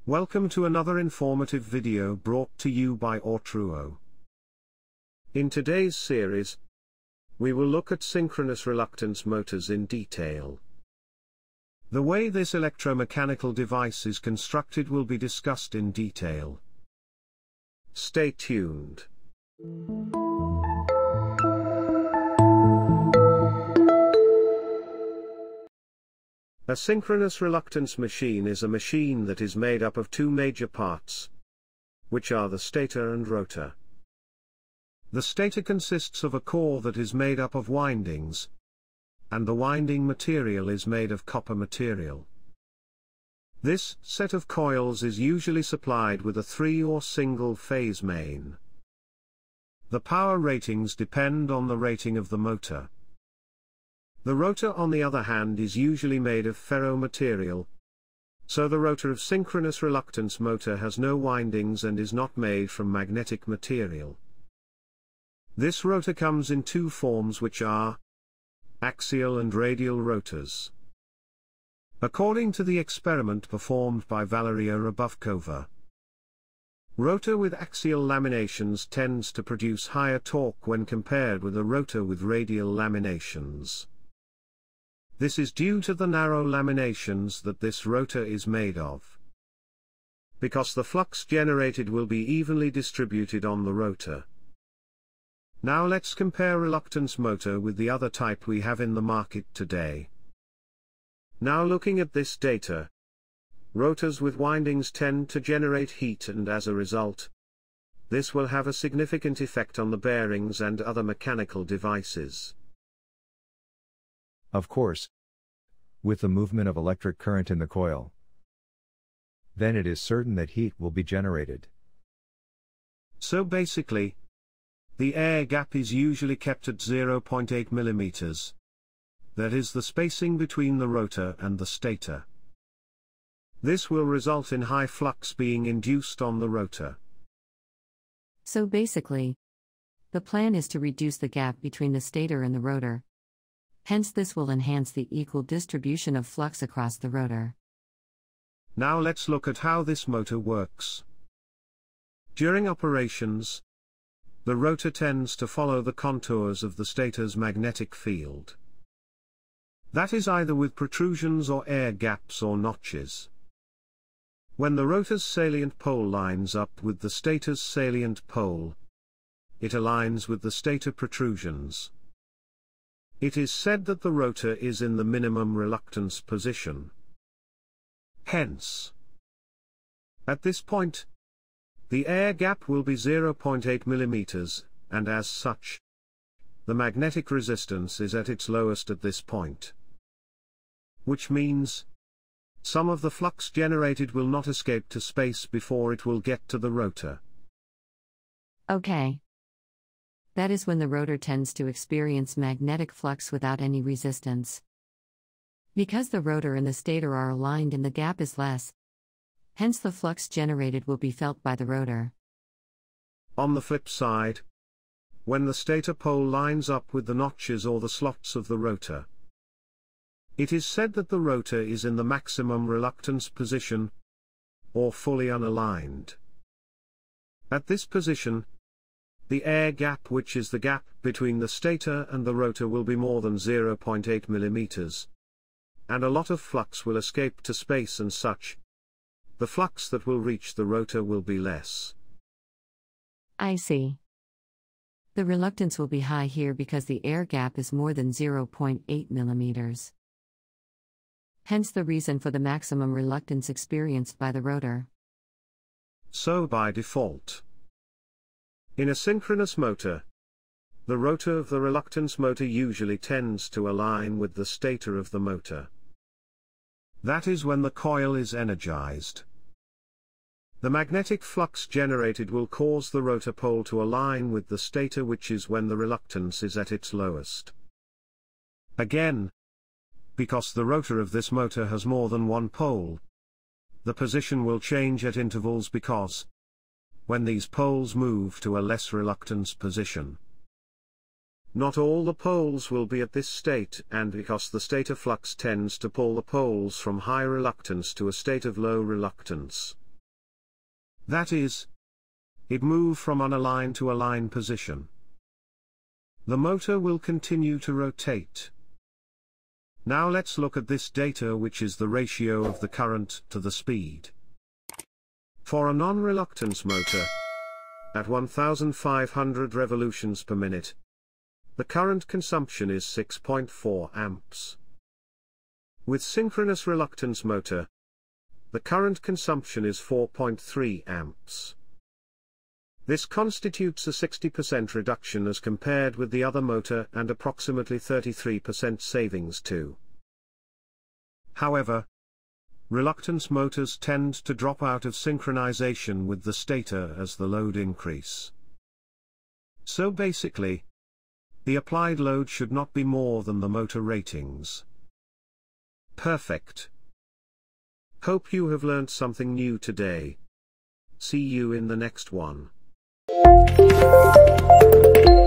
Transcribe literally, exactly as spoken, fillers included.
Welcome to another informative video brought to you by Ortruo. In today's series, we will look at synchronous reluctance motors in detail. The way this electromechanical device is constructed will be discussed in detail. Stay tuned. A synchronous reluctance machine is a machine that is made up of two major parts, which are the stator and rotor. The stator consists of a core that is made up of windings, and the winding material is made of copper material. This set of coils is usually supplied with a three or single-phase main. The power ratings depend on the rating of the motor. The rotor, on the other hand, is usually made of ferro material, so the rotor of synchronous reluctance motor has no windings and is not made from magnetic material. This rotor comes in two forms, which are axial and radial rotors. According to the experiment performed by Valéria Hrabovcová, rotor with axial laminations tends to produce higher torque when compared with a rotor with radial laminations. This is due to the narrow laminations that this rotor is made of. Because the flux generated will be evenly distributed on the rotor. Now let's compare reluctance motor with the other type we have in the market today. Now looking at this data, rotors with windings tend to generate heat, and as a result, this will have a significant effect on the bearings and other mechanical devices. Of course, with the movement of electric current in the coil, then it is certain that heat will be generated. So basically, the air gap is usually kept at zero point eight millimeters. That is the spacing between the rotor and the stator. This will result in high flux being induced on the rotor. So basically, the plan is to reduce the gap between the stator and the rotor. Hence, this will enhance the equal distribution of flux across the rotor. Now let's look at how this motor works. During operations, the rotor tends to follow the contours of the stator's magnetic field. That is either with protrusions or air gaps or notches. When the rotor's salient pole lines up with the stator's salient pole, it aligns with the stator protrusions. It is said that the rotor is in the minimum reluctance position. Hence, at this point, the air gap will be zero point eight millimeters, and as such, the magnetic resistance is at its lowest at this point. Which means, some of the flux generated will not escape to space before it will get to the rotor. Okay. That is when the rotor tends to experience magnetic flux without any resistance. Because the rotor and the stator are aligned and the gap is less, hence the flux generated will be felt by the rotor. On the flip side, when the stator pole lines up with the notches or the slots of the rotor, it is said that the rotor is in the maximum reluctance position, or fully unaligned. At this position, the air gap, which is the gap between the stator and the rotor, will be more than zero point eight millimeters, and a lot of flux will escape to space, and such, the flux that will reach the rotor will be less. I see. The reluctance will be high here because the air gap is more than zero point eight millimeters. Hence the reason for the maximum reluctance experienced by the rotor. So by default, in a synchronous motor, the rotor of the reluctance motor usually tends to align with the stator of the motor. That is when the coil is energized. The magnetic flux generated will cause the rotor pole to align with the stator, which is when the reluctance is at its lowest. Again, because the rotor of this motor has more than one pole, the position will change at intervals because, when these poles move to a less reluctance position, not all the poles will be at this state, and because the stator flux tends to pull the poles from high reluctance to a state of low reluctance, That is, it moves from unalign to align position. The motor will continue to rotate. Now let's look at this data, which is the ratio of the current to the speed. For a non-reluctance motor, at one thousand five hundred revolutions per minute, the current consumption is six point four amps. With synchronous reluctance motor, the current consumption is four point three amps. This constitutes a sixty percent reduction as compared with the other motor and approximately thirty-three percent savings too. However, reluctance motors tend to drop out of synchronization with the stator as the load increase. So basically, the applied load should not be more than the motor ratings. Perfect. Hope you have learned something new today. See you in the next one.